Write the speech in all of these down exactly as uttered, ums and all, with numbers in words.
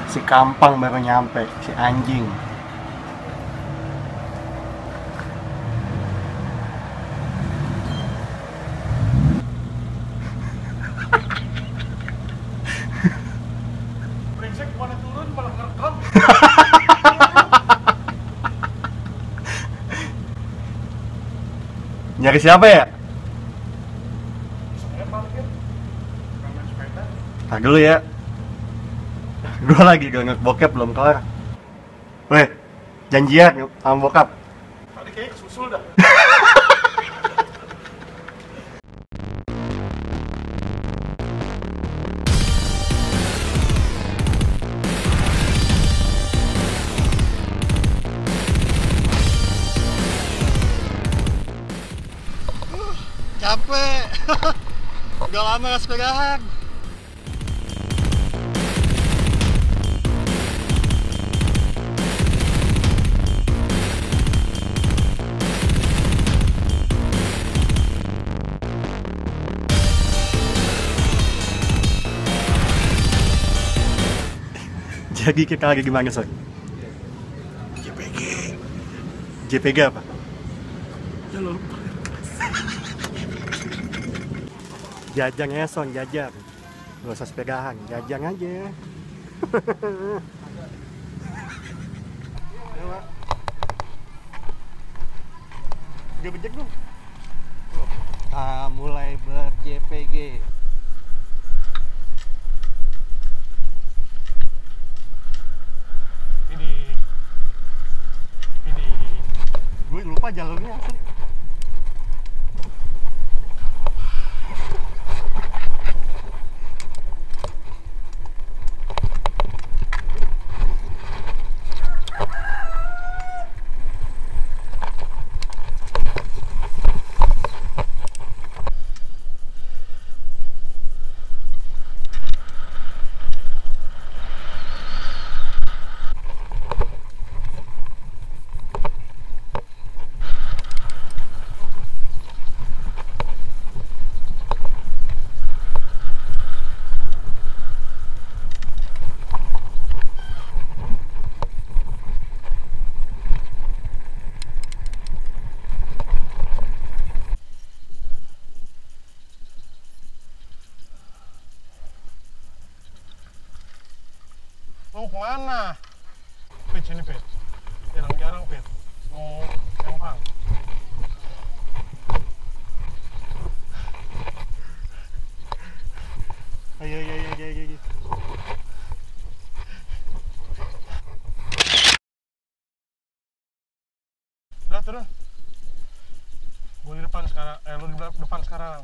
Si Kampang baru nyampe, si anjing. Brengsek mana turun malah ngerekam. Nyari siapa ya? Saya parkir. Kangen sepeda. Tar dulu ya. Gue lagi gak bokep belum kelar. Weh, janjian sama bokap. Tadi kayaknya kesusul dah. Capek. Udah lama gak sepedahan. Jadi kita lagi gimana, Son? J P G. J P G apa? Ya lo lupa. Jajang ya, Son, jajang. Gak usah sepedahan, jajang aja. Dia bejek dong. Ah, mulai ber-J P G. Ini. Ini. Gue lupa jalurnya asli. Mau kemana? Pit sini Pit. Jarang-jarang Pit. Mau Kampang. Ayo, ayo, ayo, ayo, ayo. Udah turun. Gue di depan sekarang. Eh lu di depan sekarang.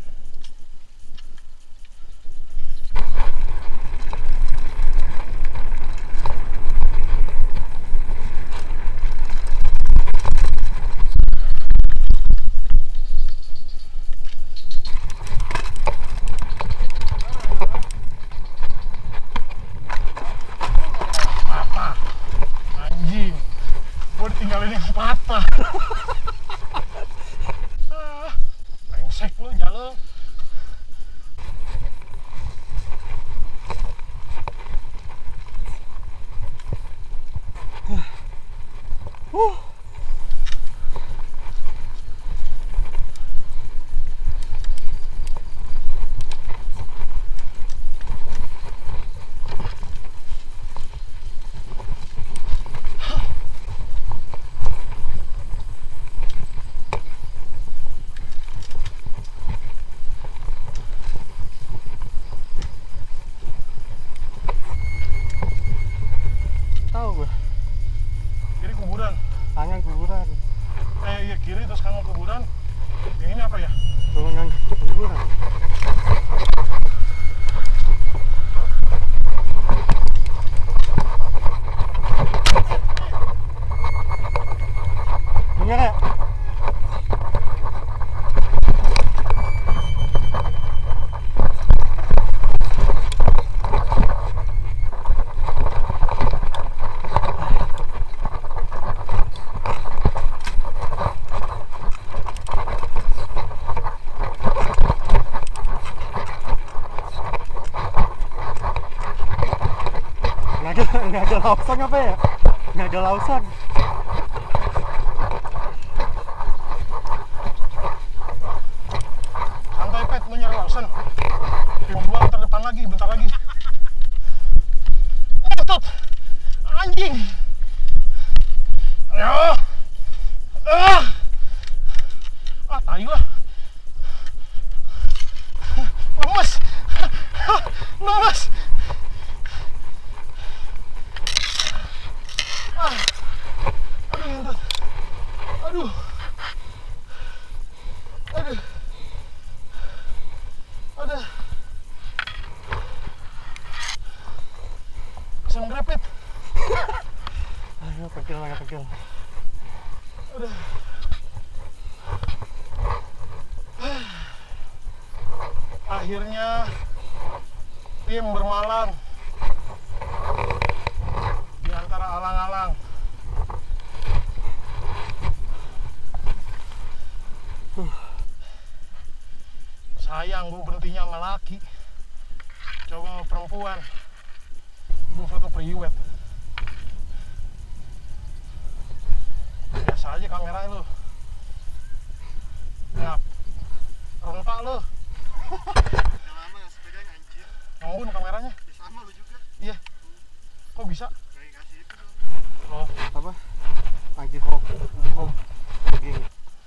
Tinggalin yang patah. Ah, brengsek lu jalan. Uh. Nggak ada, nggak ada lausan apa ya? Nggak ada lausan. Santai Pet, lu nyari lausan. Tim dua ntar depan lagi, bentar lagi. Otot! Anjing! Ayo! Ah! Ah, tai lah. Lemes! Lemes! Ah. Aduh, ngentot. Aduh. Aduh. Aduh. Asam grepit. Ayo, pegel lagi, pegel. Aduh. Akhirnya tim bermalam di antara alang-alang. Sayang gue berhentinya sama laki. Coba sama perempuan. Gue foto priwet. Biasa aja kamera lu. Ngap. Rentak lu. Lama nggak sepedanya anjir. Ngembun kameranya. Ya, sama lu juga. Iya. Kok bisa? Kayak kasih itu dong. Oh, Apa? Anti fog. oh. Gini.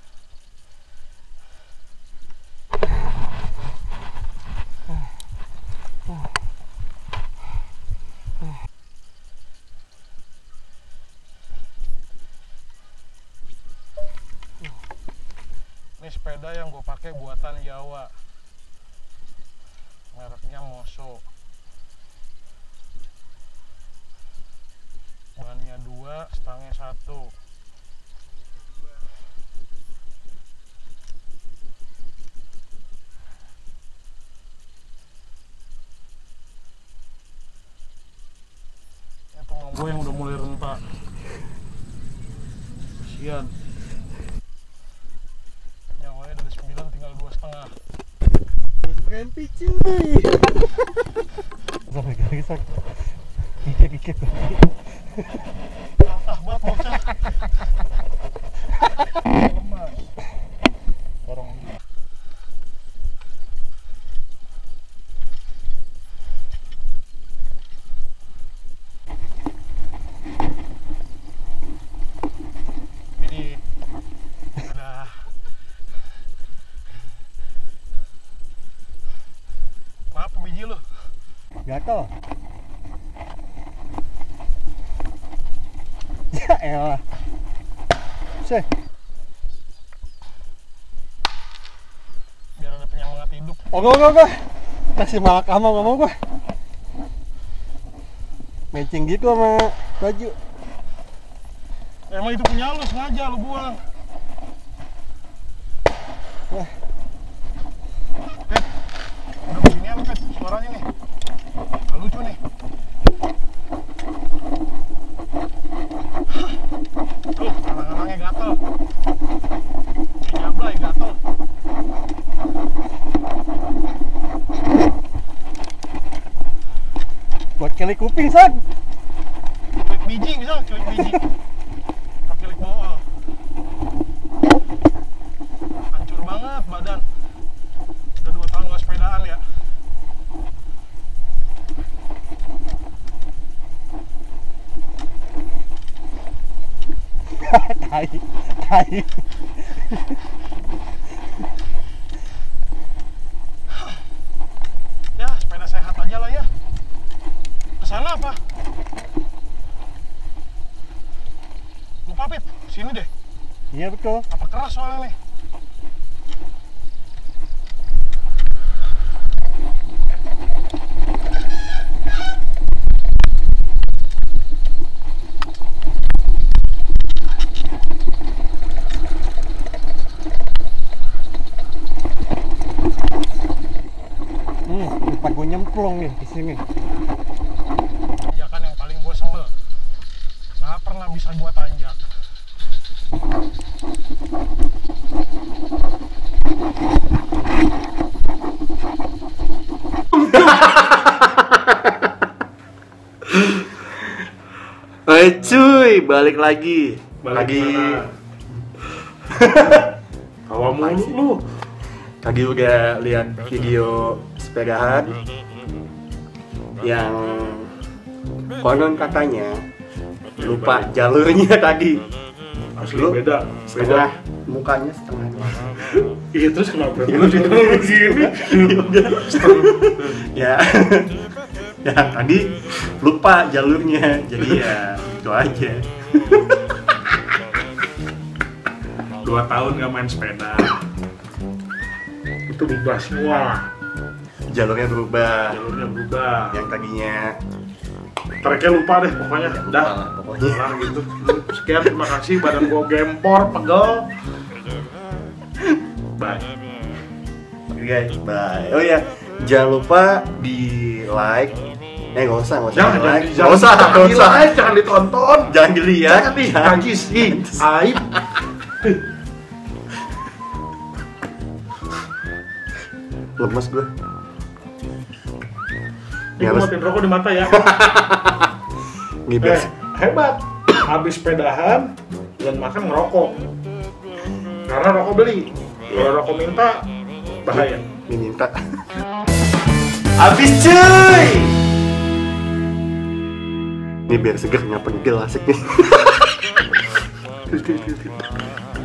Ini sepeda yang gue pakai buatan Jawa. Mereknya Moso. Bannya dua, stangnya satu. Ini teman gue yang udah mulai rentak. Kasian. Nyawanya dari sembilan tinggal dua setengah. Rempi cuy. Sampai lagi sak. Ikek-ikek. Ah, buat bocah. Lemas. Dorong. Ini ada maaf biji lu. Gatel. Ya elah. Seh. Biar ada penyemangat hidup. Oh, gue, gue, gue. Kasih malak ama gak mau gue. Matching gitu sama baju. Emang itu punya lu, sengaja lu buang. Wah. Pet, udah begini apa Pet, suaranya nih. Gak lucu nih. Tuh, alang-alangnya gatel. Nyablay gatel. Buat kali kuping, San. Klik biji bisa, klik biji. Pakai klik bawah. Hancur banget badan. Udah dua tahun nggak sepedaan ya. Tai, tai. Ya, sepeda sehat aja lah ya. Kesana apa? Lupa Pit, sini deh. Iya betul. Apa keras soalnya nih? Hmm, tempat gue nyemplung nih di sini. Iya kan yang paling gue sebel. Nggak pernah bisa gue tanjak. Oi cuy, balik lagi. Balik lagi. Tawa mulu lu. Tadi udah lihat video sepedahan yang konon katanya lupa jalurnya tadi. Asli Lu beda, setengah beda. mukanya setengah. Iya terus kenapa lu gitu gini? Ya. Ya tadi lupa jalurnya, jadi ya itu aja. Dua tahun gak main sepeda. Itu berubah semua. Jalurnya berubah. Jalurnya berubah. Yang tadinya Treknya lupa deh pokoknya. lupa Dah. lah pokoknya. Kelar gitu. Sekian, terima kasih. Badan gua gempor, pegel. Bye. Oke guys, bye. Oh ya, jangan lupa di like. Eh nggak usah, nggak usah. Jangan, di jangan, like. jangan, Nggak usah, jangan nggak di usah. like, jangan ditonton. Jangan dilihat. Jangan nih, najis, ih, aib. Lemes gue. Ini gua matiin rokok di mata ya. Ngibet. Eh, hebat. Habis sepedahan dan makan ngerokok. Karena rokok beli. Kalau rokok minta bahaya. Ini minta. Habis cuy. Ini biar seger nggak pentil asik nih.